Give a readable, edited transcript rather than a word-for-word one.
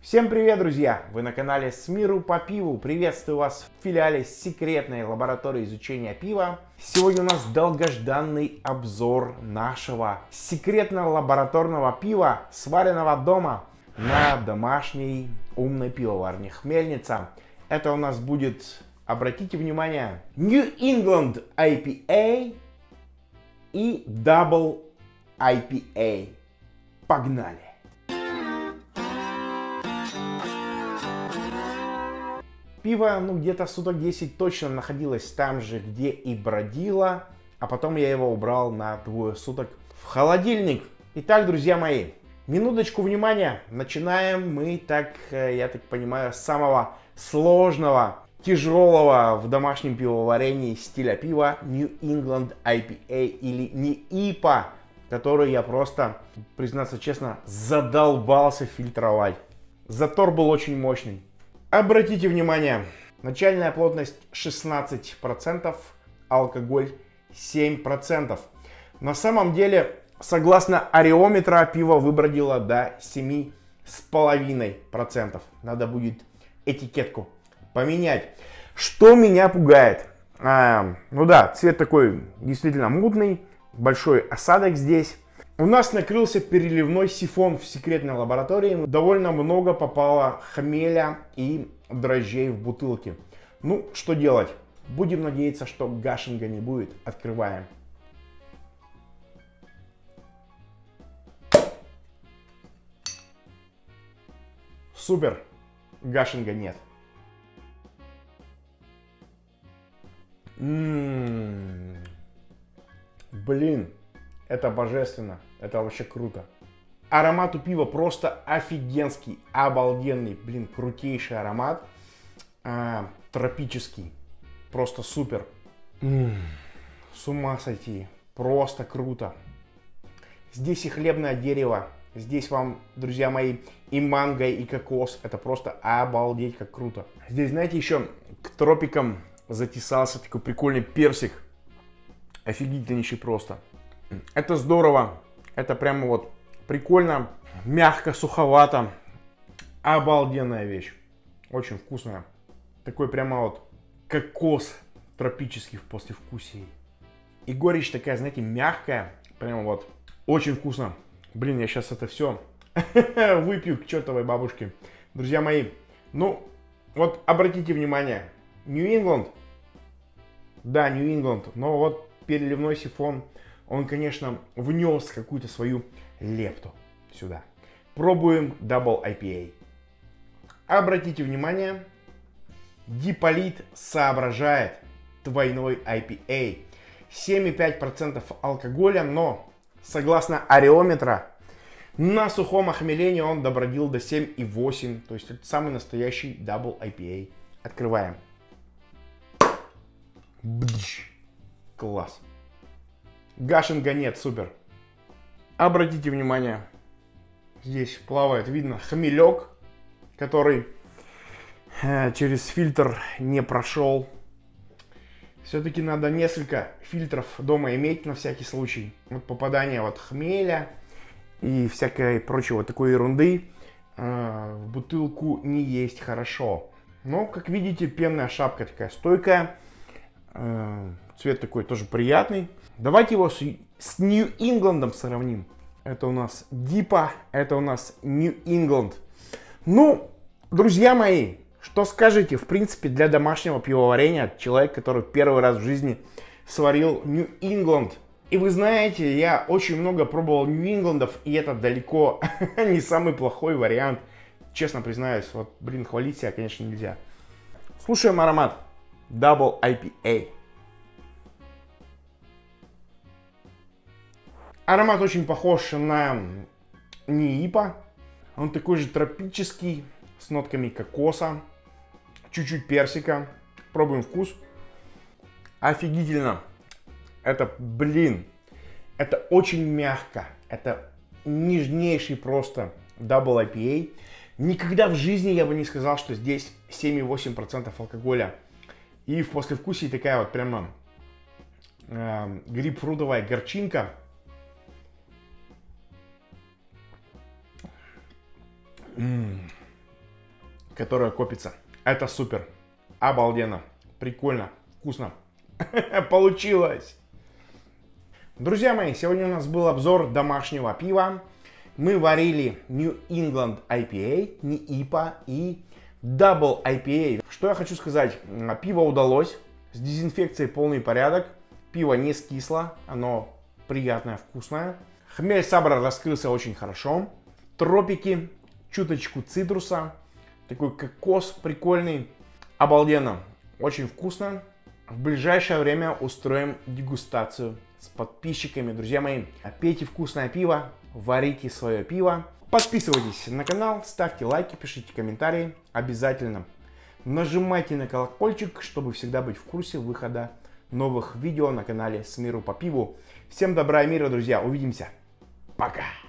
Всем привет, друзья! Вы на канале С миру по пиву. Приветствую вас в филиале секретной лаборатории изучения пива. Сегодня у нас долгожданный обзор нашего секретного лабораторного пива, сваренного дома на домашней умной пивоварне Хмельница. Это у нас будет, обратите внимание, New England IPA и Double IPA. Погнали! Пиво, где-то суток 10 точно находилось там же, где и бродило, а потом я его убрал на 2 суток в холодильник. Итак, друзья мои, минуточку внимания. Начинаем мы, я так понимаю, с самого сложного, тяжелого в домашнем пивоварении стиля пива New England IPA или не IPA, который я просто, признаться честно, задолбался фильтровать. Затор был очень мощный. Обратите внимание, начальная плотность 16%, алкоголь 7%. На самом деле, согласно ареометра, пиво выбродило до 7,5%. Надо будет этикетку поменять. Что меня пугает? Цвет такой действительно мутный, большой осадок здесь. У нас накрылся переливной сифон в секретной лаборатории. Довольно много попало хмеля и дрожжей в бутылке. Что делать? Будем надеяться, что гашинга не будет. Открываем. Супер. Гашинга нет. Блин. Это божественно, это вообще круто. Аромат у пива просто офигенский, обалденный, крутейший аромат. Тропический, просто супер. С ума сойти, просто круто. Здесь и хлебное дерево, здесь вам, друзья мои, и манго, и кокос. Это просто обалдеть как круто. Здесь, знаете, еще к тропикам затесался такой прикольный персик. Офигительнейший просто. Это здорово, это прямо вот прикольно, мягко, суховато, обалденная вещь, очень вкусная. Такой прямо вот кокос тропический в послевкусии. И горечь такая, знаете, мягкая, прямо вот очень вкусно. Я сейчас это все выпью к чертовой бабушке. Друзья мои, вот обратите внимание, New England, да, New England, но вот переливной сифон, он, конечно, внес какую-то свою лепту сюда. Пробуем Double IPA. Обратите внимание, Диполит соображает. Двойной IPA. 7,5% алкоголя, но, согласно ареометра, на сухом охмелении он добродил до 7,8. То есть это самый настоящий Double IPA. Открываем. Класс. Гашинга нет, супер. Обратите внимание, здесь плавает, видно, хмелек, который через фильтр не прошел. Все-таки надо несколько фильтров дома иметь на всякий случай. Вот попадание хмеля и всякой прочей вот такой ерунды в бутылку не есть хорошо. Но, как видите, пенная шапка такая стойкая. Цвет такой тоже приятный. Давайте его с New England сравним. Это у нас Дипа, это у нас New England. Друзья мои, что скажете, в принципе, для домашнего пивоварения, человек, который первый раз в жизни сварил New England. И вы знаете, я очень много пробовал New England'ов, и это далеко не самый плохой вариант. Честно признаюсь, хвалить себя, конечно, нельзя. Слушаем аромат Double IPA. Аромат очень похож на НИИПа. Он такой же тропический, с нотками кокоса, чуть-чуть персика. Пробуем вкус. Офигительно. Это, это очень мягко. Это нежнейший просто Double IPA. Никогда в жизни я бы не сказал, что здесь 7,8% алкоголя. И в послевкусии такая вот прямо грейпфрутовая горчинка. которая копится. Это супер. Обалденно. Прикольно. Вкусно. Получилось. Друзья мои, сегодня у нас был обзор домашнего пива. Мы варили New England IPA, не IPA и Double IPA. Что я хочу сказать? Пиво удалось. С дезинфекцией полный порядок. Пиво не скисло. Оно приятное, вкусное. Хмель Сабра раскрылся очень хорошо. Тропики. Чуточку цитруса. Такой кокос прикольный. Обалденно. Очень вкусно. В ближайшее время устроим дегустацию с подписчиками. Друзья мои, пейте вкусное пиво, варите свое пиво. Подписывайтесь на канал, ставьте лайки, пишите комментарии. Обязательно нажимайте на колокольчик, чтобы всегда быть в курсе выхода новых видео на канале С миру по пиву. Всем добра и мира, друзья. Увидимся. Пока.